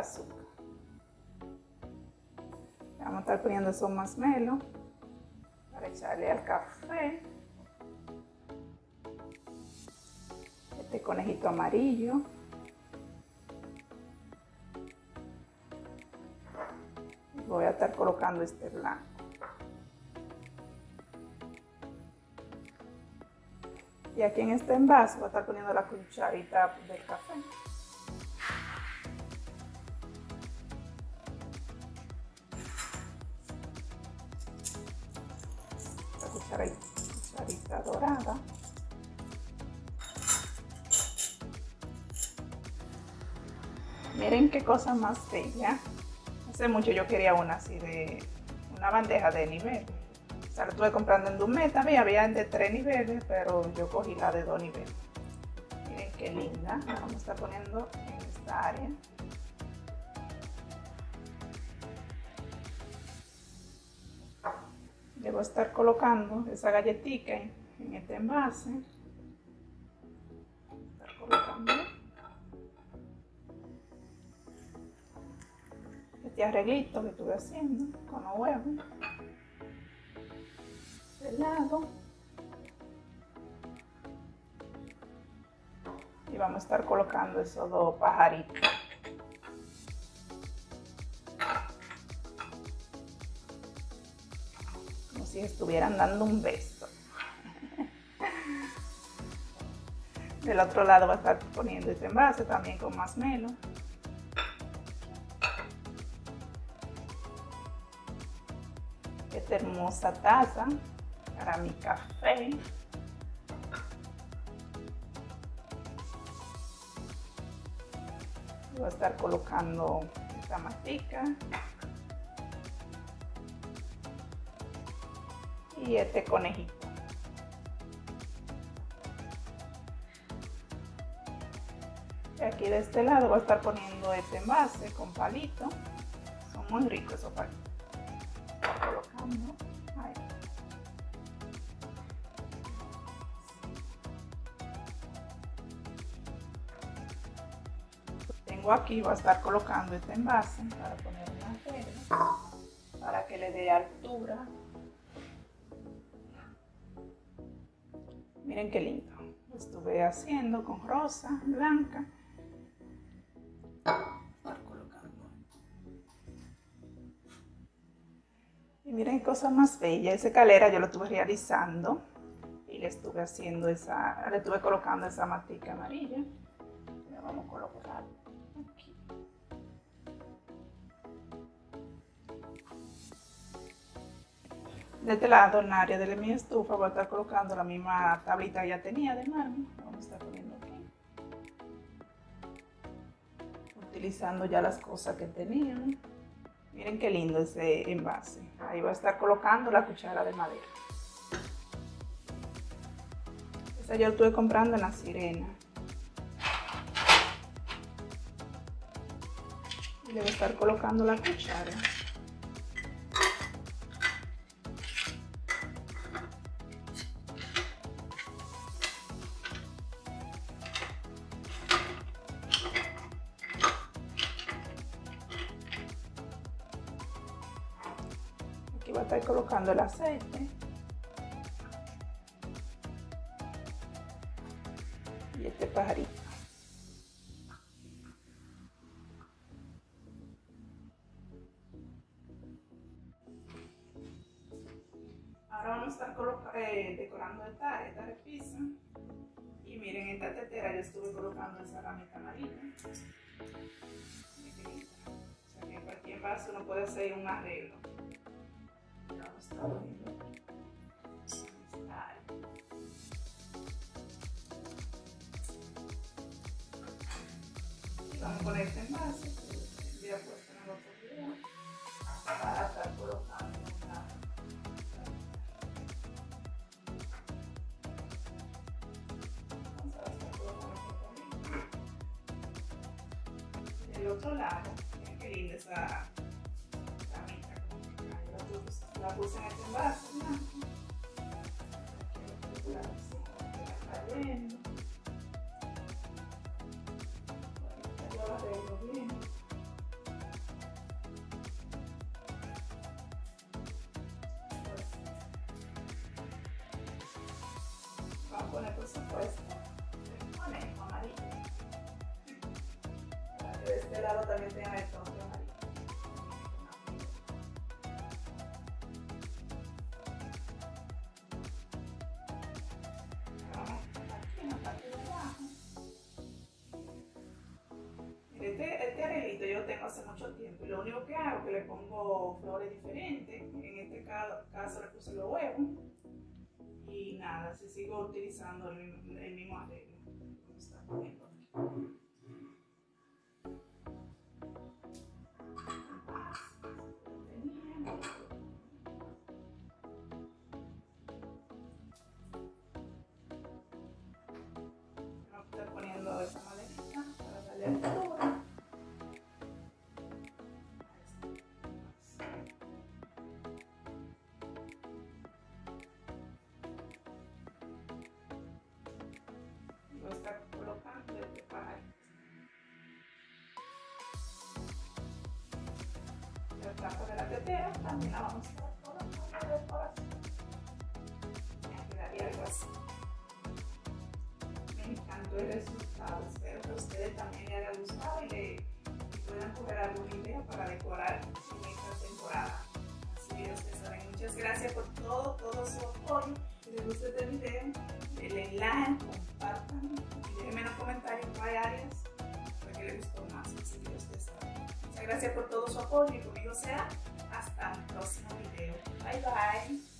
azúcar. Vamos a estar poniendo esos masmelos para echarle al café. Este conejito amarillo. Voy a estar colocando este blanco. Y aquí en este envase voy a estar poniendo la cucharita del café. La cucharita dorada. Miren qué cosa más bella. Hace mucho yo quería una así de una bandeja de nivel. O sea, la estuve comprando en Dumé también, había de 3 niveles, pero yo cogí la de 2 niveles. Miren qué linda, la vamos a estar poniendo en esta área. Le voy a estar colocando esa galletita en este envase. Estar colocando este arreglito que estuve haciendo con los huevos. De lado. Y vamos a estar colocando esos 2 pajaritos. Como si estuvieran dando un beso. Del otro lado va a estar poniendo este envase también con masmelo. Esta hermosa taza para mi café. Voy a estar colocando esta matica. Y este conejito. Y aquí de este lado voy a estar poniendo este envase con palitos. Son muy ricos esos palitos. Colocando ahí. Tengo aquí, voy a estar colocando este envase para poner una regla para que le dé altura. Miren qué lindo. Lo estuve haciendo con rosa, blanca. Y miren qué cosa más bella. Esa escalera yo lo estuve realizando y le estuve haciendo le estuve colocando esa matica amarilla. La vamos a colocar aquí. De este lado, en el área de mi estufa, voy a estar colocando la misma tablita que ya tenía de mármol. La vamos a estar poniendo aquí. Utilizando ya las cosas que tenía. Miren qué lindo ese envase. Ahí voy a estar colocando la cuchara de madera. Esa yo la estuve comprando en La Sirena. Y le voy a estar colocando la cuchara. Aquí voy a estar colocando el aceite. Y este pajarito. Ahora vamos a estar decorando esta repisa. Y miren, esta tetera yo estuve colocando esa ramita amarilla. O sea que en cualquier vaso uno puede hacer un arreglo. Vamos a estar poniendo esta área. Y vamos a poner este envase que ya puesto en el otro video para estar colocando una. Del otro lado, miren qué linda esa ramita. La puse en este envase blanco. Quiero está cayendo. Yo la arreglo bien. poner por supuesto el conejo amarillo. Para que de este lado también tenga el toque amarillo. Aquí en la parte de abajo. Este arreglito yo lo tengo hace mucho tiempo y lo único que hago es que le pongo flores diferentes. En este caso le puse los huevos y nada, así sigo utilizando el mismo arreglo como está poniendo aquí. Estoy poniendo esa maderita para darle altura. Lo está colocando el pajarito. El campo de la tetera también la vamos a estar colocando de corazón. Me quedaría algo así. Me encantó el resultado. Espero que a ustedes también les haya gustado y puedan coger alguna idea para decorar en esta temporada. Así que ustedes saben, muchas gracias por todo su apoyo. Si les gusta este video, denle like, compartan y déjenme en los comentarios cuál áreas para que les gustó más. Así que ustedes saben. Muchas gracias por todo su apoyo y conmigo será hasta un próximo video. Bye bye.